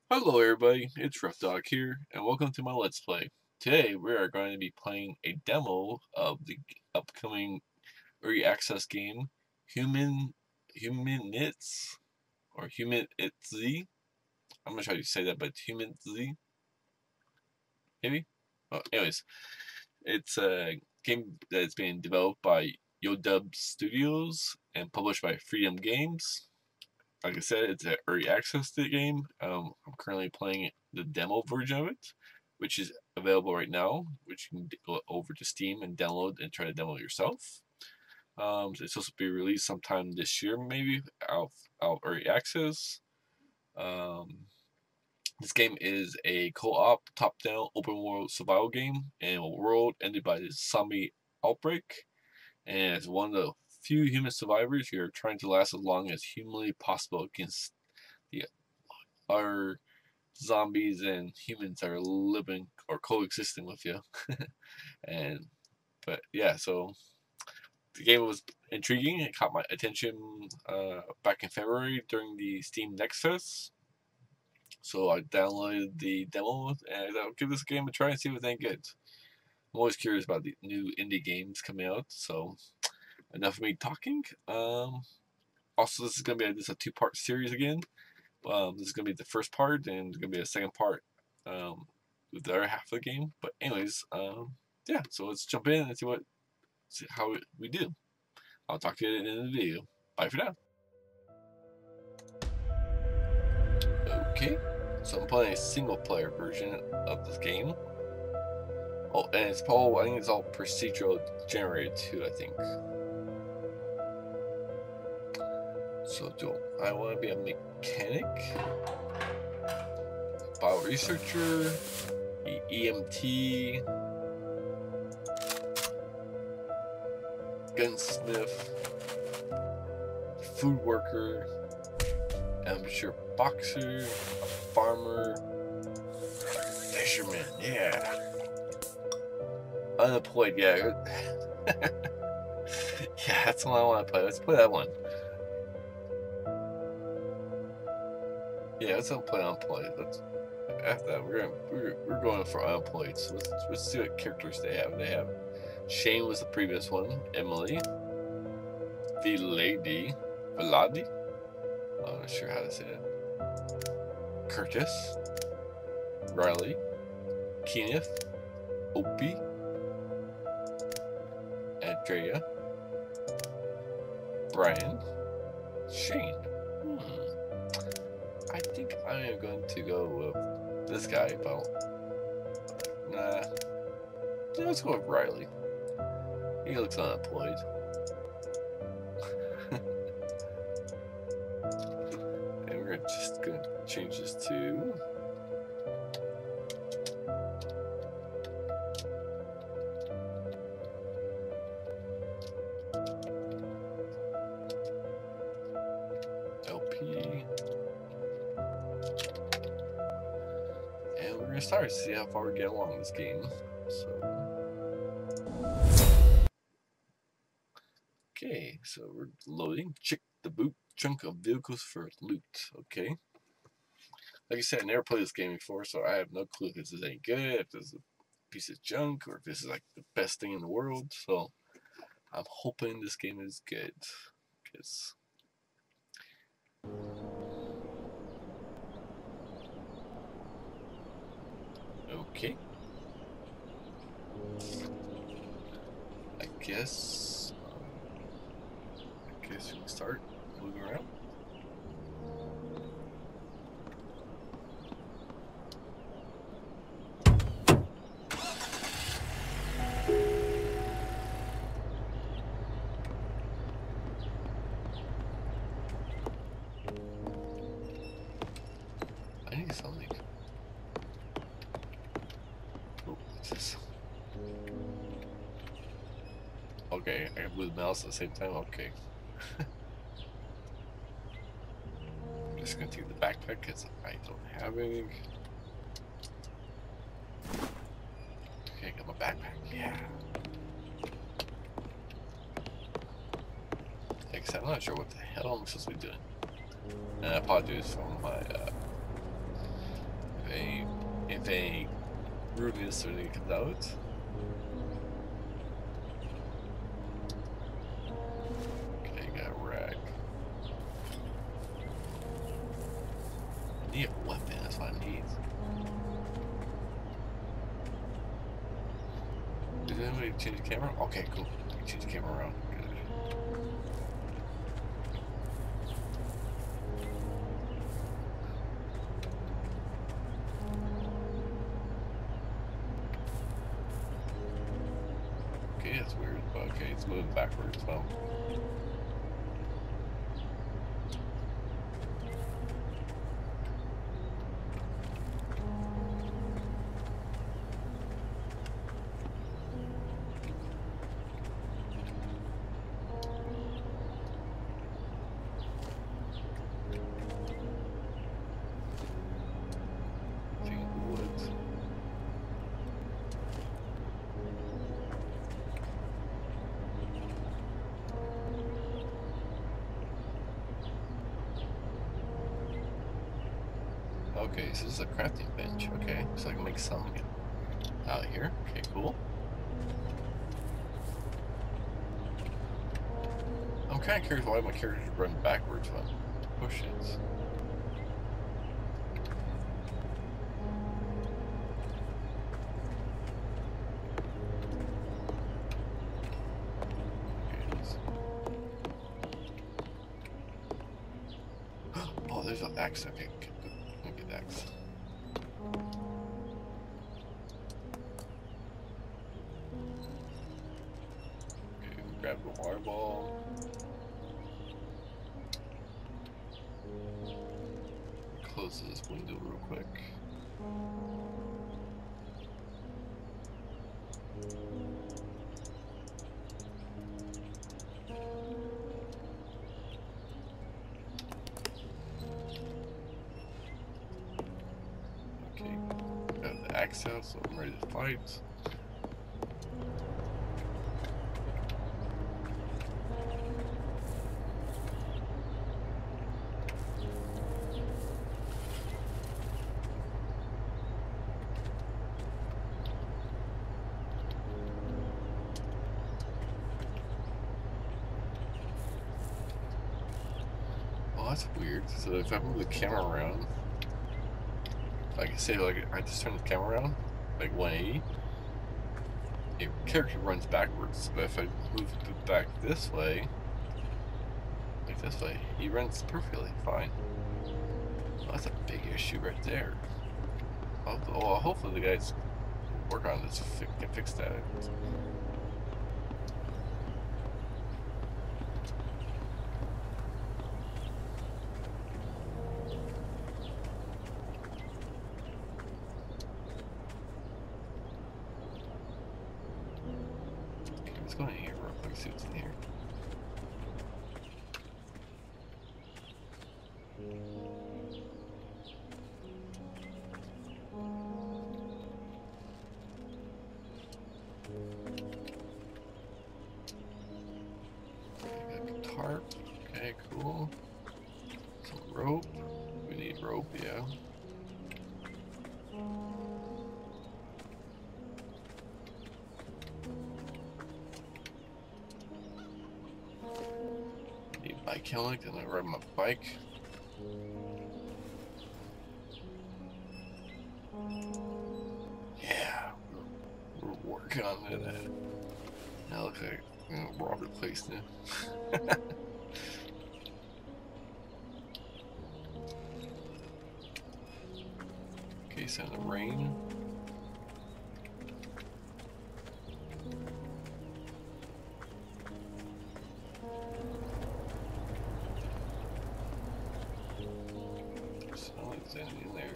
Hello everybody, it's Rough Dog here, and welcome to my Let's Play. Today we are going to be playing a demo of the upcoming early access game, HumanitZ, or HumanitZ. I'm not sure how you say that, but HumanitZ, maybe? Well, anyways, it's a game that is being developed by Yodub Studios and published by Freedom Games. Like I said, it's an early access to the game. I'm currently playing the demo version of it, which is available right now, which you can go over to Steam and download and try to demo it yourself. It's supposed to be released sometime this year, maybe, out early access. This game is a co-op, top-down, open-world survival game in a world ended by this zombie outbreak. And as one of the few human survivors, you're trying to last as long as humanly possible against the other zombies and humans that are living or coexisting with you. But yeah, so the game was intriguing. It caught my attention back in February during the Steam Next Fest. So I downloaded the demo and I'll give this game a try and see if it's any good. I'm always curious about the new indie games coming out, so enough of me talking. Also, this is going to be a two-part series again. This is going to be the first part, and there's going to be a second part with the other half of the game. But anyways, yeah, so let's jump in and see how we do. I'll talk to you in the video. Bye for now. Okay, so I'm playing a single-player version of this game. Oh, and it's I think it's all procedural generated too, I think. So do I want to be a mechanic, bio researcher, EMT, gunsmith, food worker, amateur boxer, farmer, fisherman, yeah. Unemployed, yeah. Yeah, that's the one I want to play. Let's play that one. Yeah, let's play unemployed. After that, we're going for unemployed. So let's see what characters they have. They have Shane was the previous one. Emily, Vladi. I'm not sure how to say that. Curtis, Riley, Kenneth, Opie, Andrea, Brian, Shane. I think I am going to go with this guy, but nah. Let's go with Riley. He looks unemployed. And we're just going to change this to LP. And we're gonna start to see how far we get along this game. Okay, so we're loading. Check the boot trunk of vehicles for loot. Okay. Like I said, I never played this game before, so I have no clue if this is any good, if this is a piece of junk, or if this is like the best thing in the world. So I'm hoping this game is good. Because okay. I guess we can start moving around. I need something. Oh, what's this? Okay, I can move the mouse at the same time. Okay. I'm just gonna take the backpack because I don't have any. Okay, got my backpack. Yeah. Like I said, I'm not sure what the hell I'm supposed to be doing. And I apologize for my if any rudeness or anything comes out. Okay, got a rag. I need a weapon, that's what I need. Did anybody change the camera? Okay, cool. Change the camera around. Good. Okay, that's weird, but okay, it's moving backwards, well. Okay, so this is a crafting bench. Okay, so I can make some out here. Okay, cool. I'm kind of curious why my characters run backwards when I push it. Oh, there's an axe. Okay, good. Let me get the axe. Okay, grab the water ball. Close this window real quick. Okay, got the axe out, so I'm ready to fight. That's weird. So if I move the camera around, like say, like I just turn the camera around, like 180, a character runs backwards. But if I move it back this way, like this way, he runs perfectly fine. Well, that's a big issue right there. Well, hopefully the guys work on this, can fix that. Let's go in here real quick, see what's in here. Okay, got a tarp. Okay, cool. Some rope. We need rope, yeah. Bike helmet, and I ride my bike. Yeah, we're working on it. Now looks like we're all over the place now. Okay, so in the rain. In there.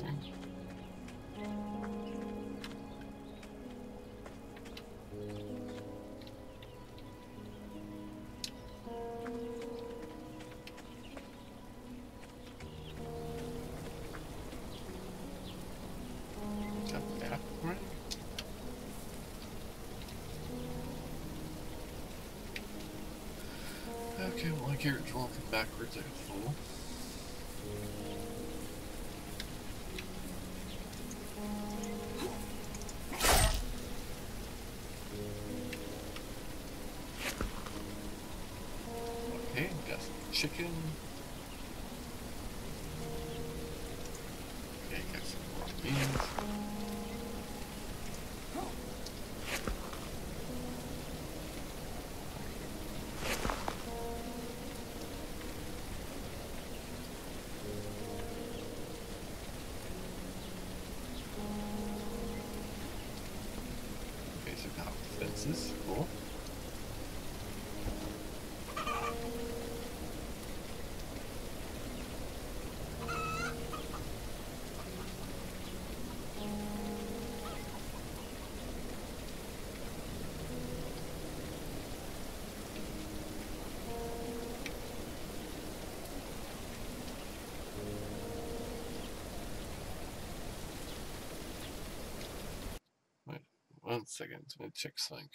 Okay, well, my character's walking backwards like a fool. chicken. Okay, got some raw beans. Okay, so now fences, cool. Wait 1 second, let me check something.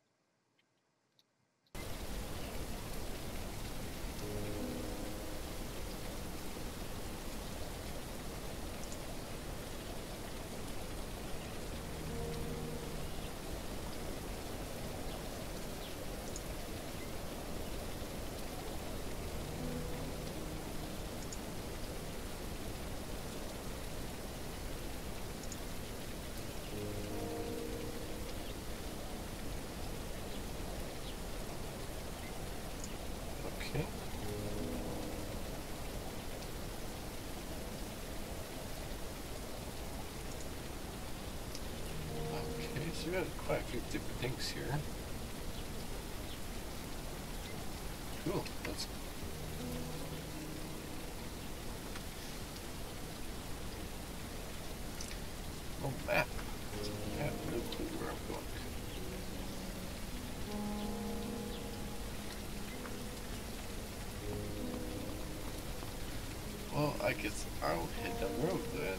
Okay. Okay, so we got quite a few different things here. Cool. Let's. Oh, map. I have no clue where I'm going. Well, I guess I'll head down the road then.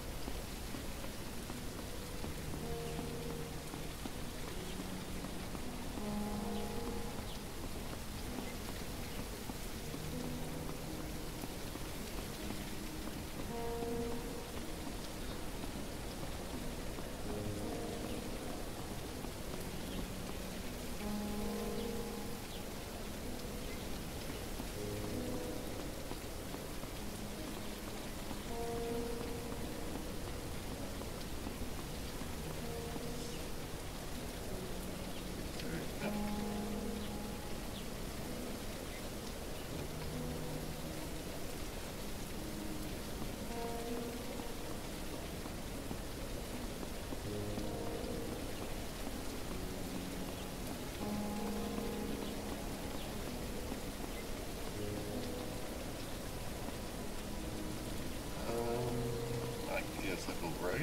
I guess I go right.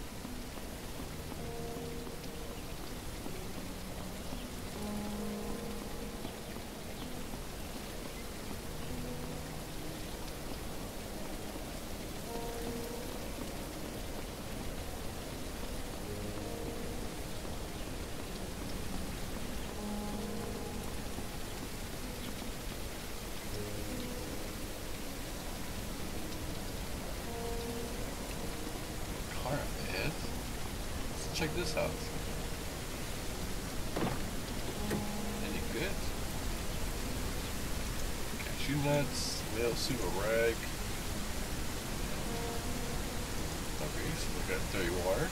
Let's check this out. Any good? Cashew nuts, male super rag. Okay, so we got dirty water.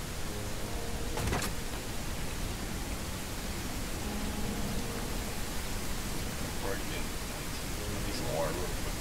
Before I need some water real quick.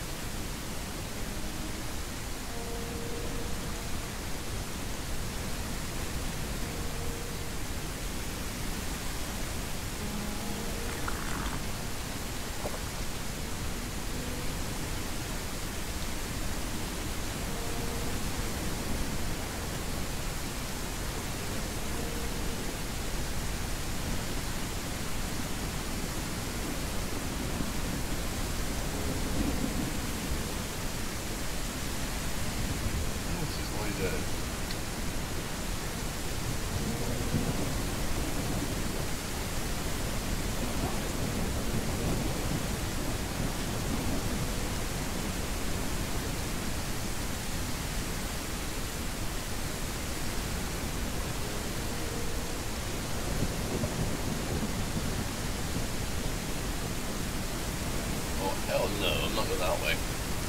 Hell no. that way.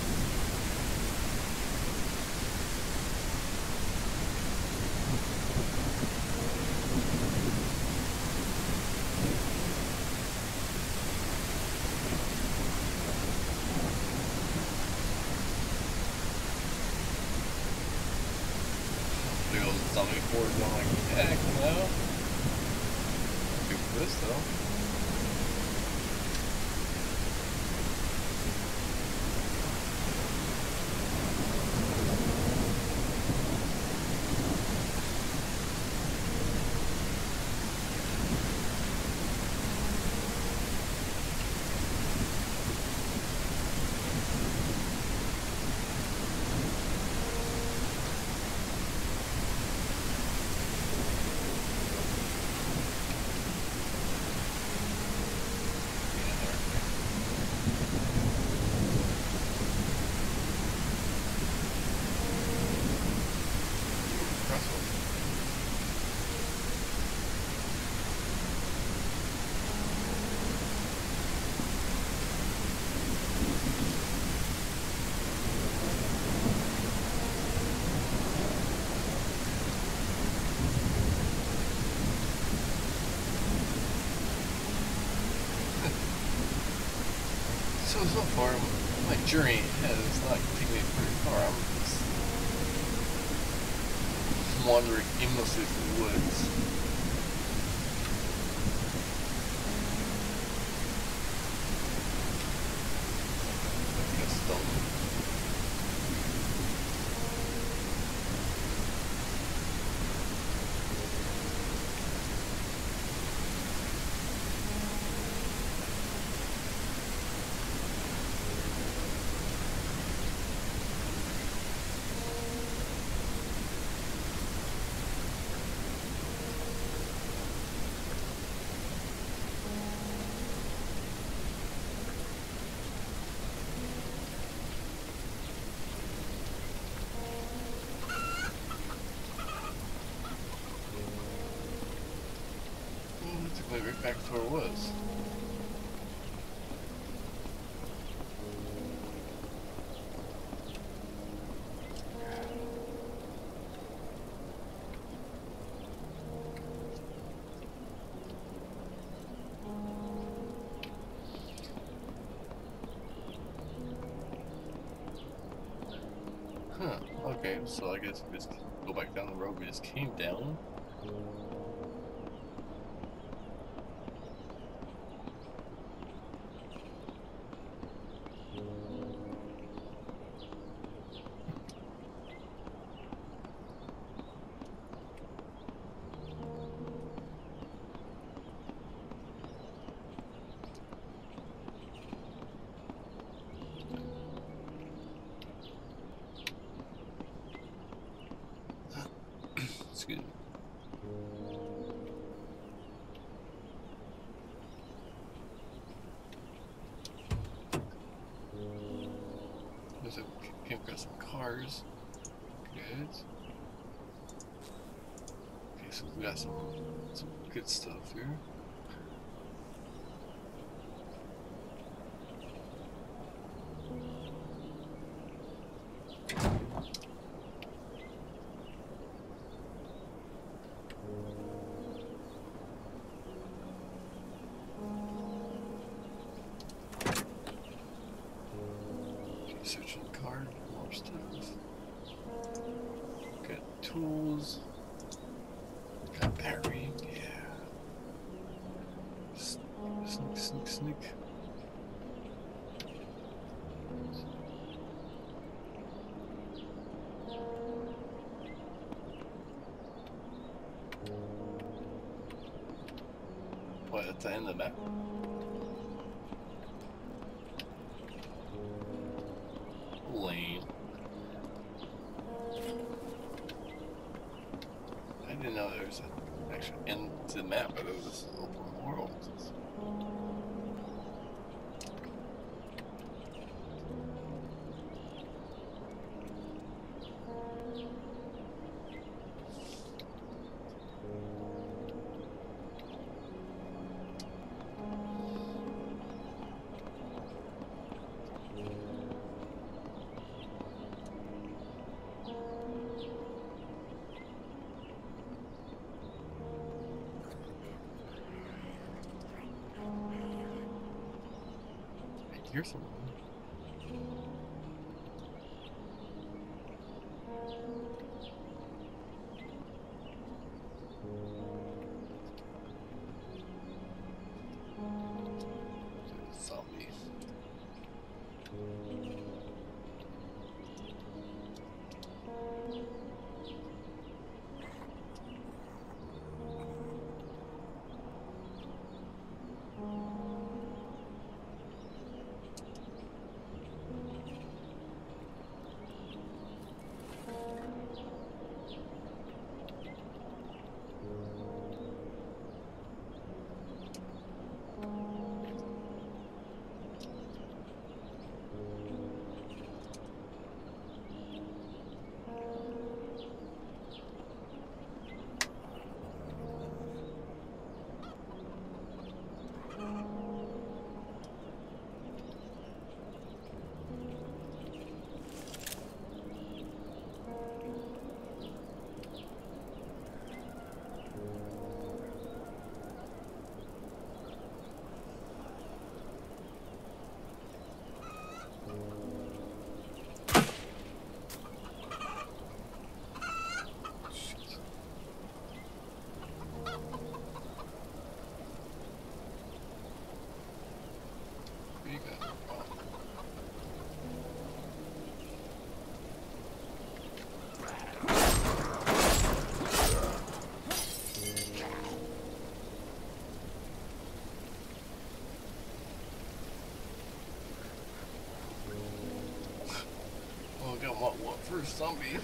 Big old zombie Hordes, I'm like, heck no. Good for this though. So far, my journey has not taken me very far. I'm just wandering aimlessly through the woods. I guess stolen. Right back to where it was. Huh, okay, so I guess we just go back down the road we just came down. Excuse me. Came across some cars. Good. Okay, so we got some good stuff here. Searching the car, more stuff. Got tools. Got battery, yeah. Sneak. What, at the end of the map? Lane. I didn't know there was an actual end to the map, but it was just an open world. Here's someone. Zombie. What for zombies?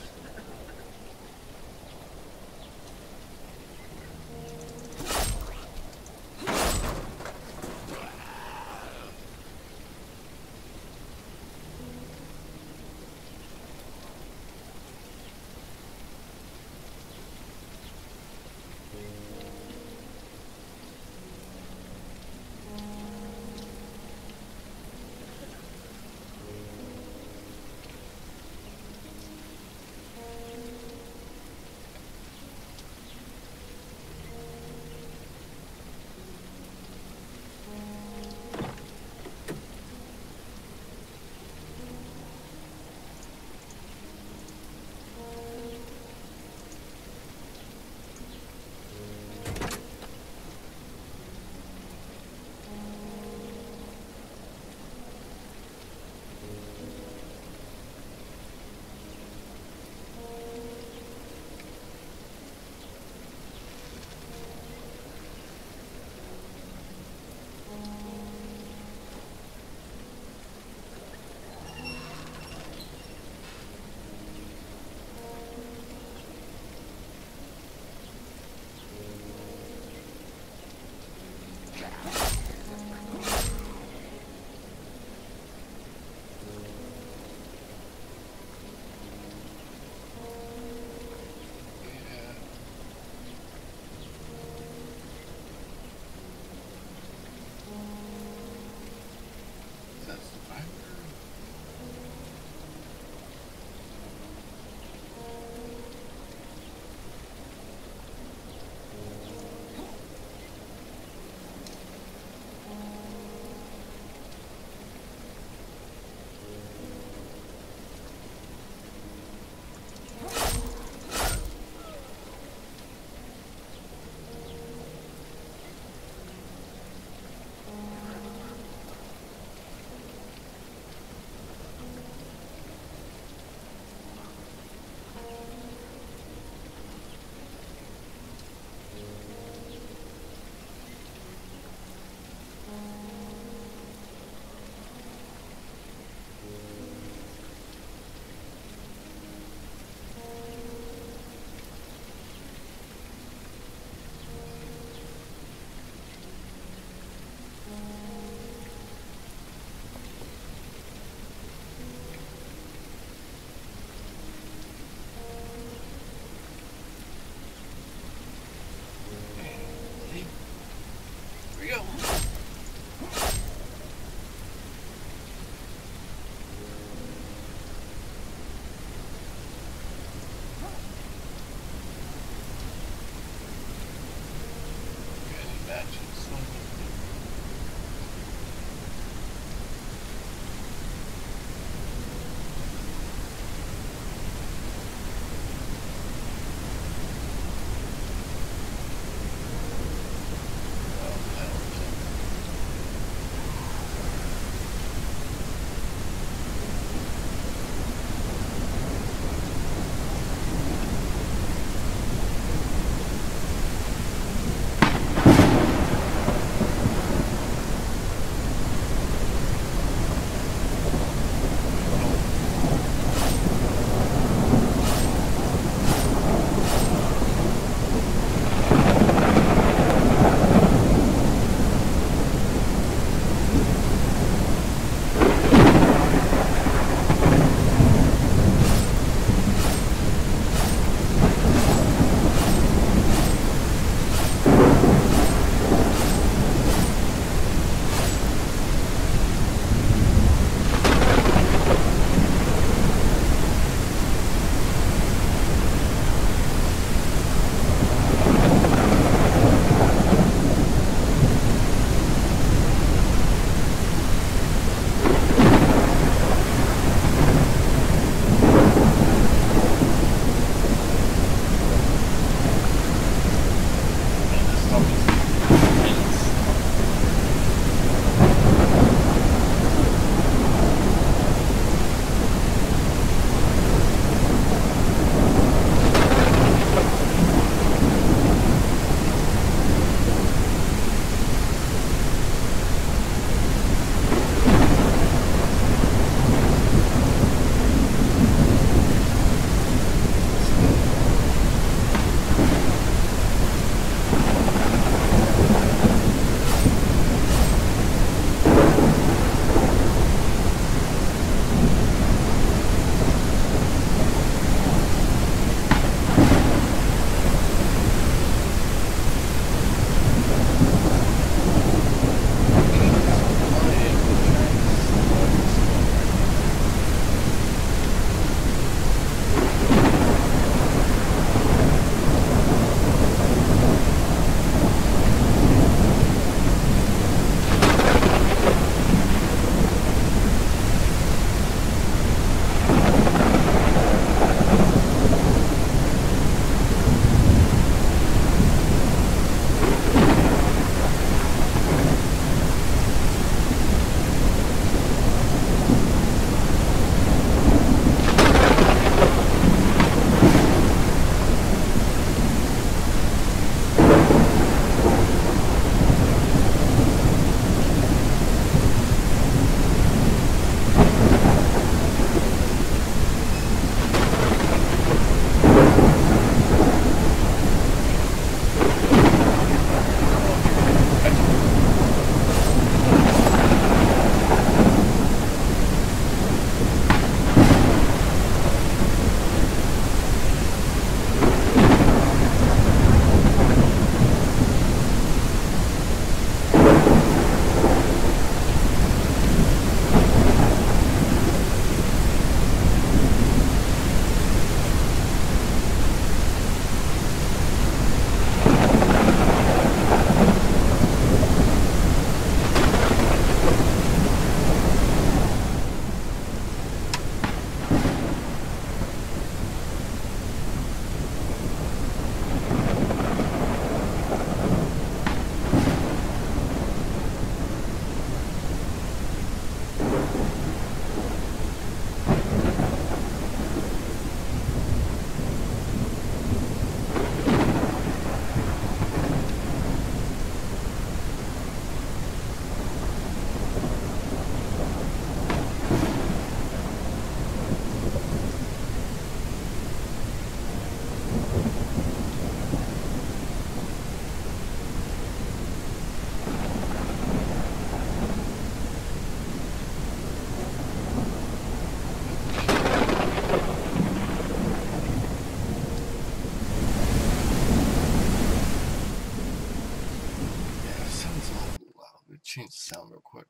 change the sound real quick.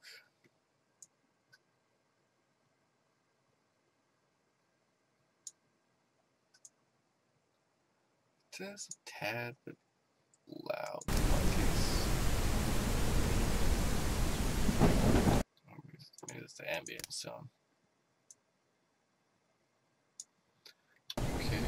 Just a tad bit loud in my case. Maybe it's the ambient sound. Okay.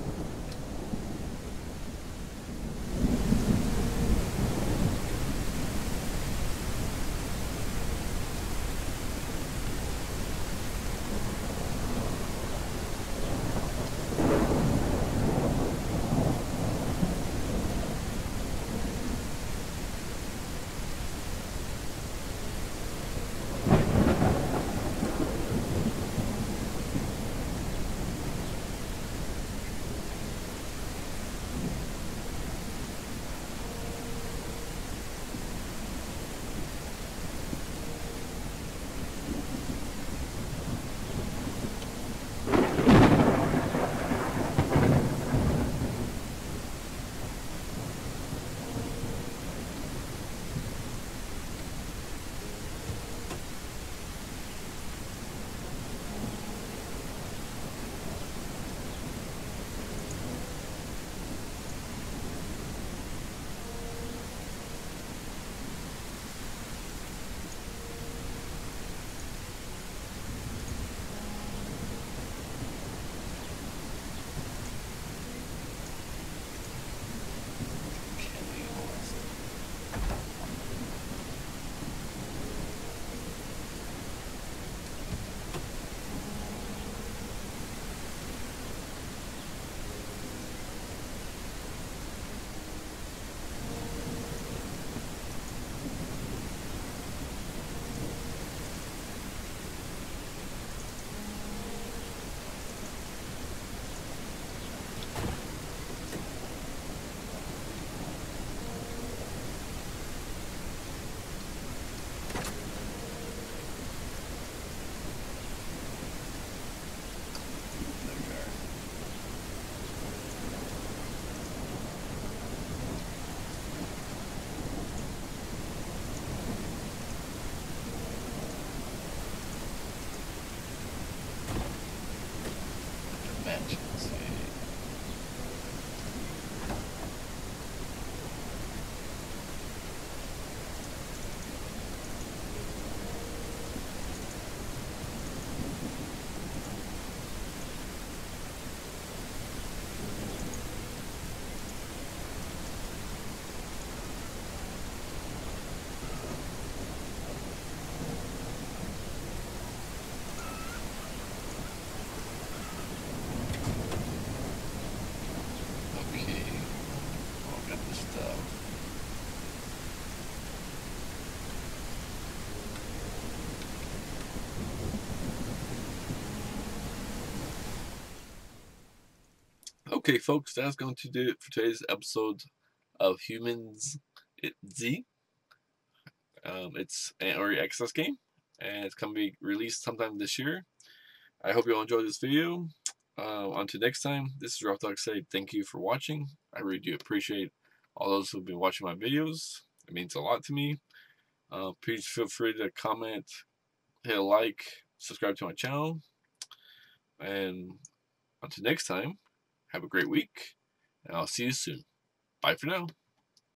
Okay, folks, that's going to do it for today's episode of HumanitZ. It's an early access game, and it's going to be released sometime this year. I hope you all enjoyed this video. Until next time, this is Rough Dog saying thank you for watching. I really do appreciate all those who've been watching my videos. It means a lot to me. Please feel free to comment, hit a like, subscribe to my channel, and until next time, have a great week, and I'll see you soon. Bye for now.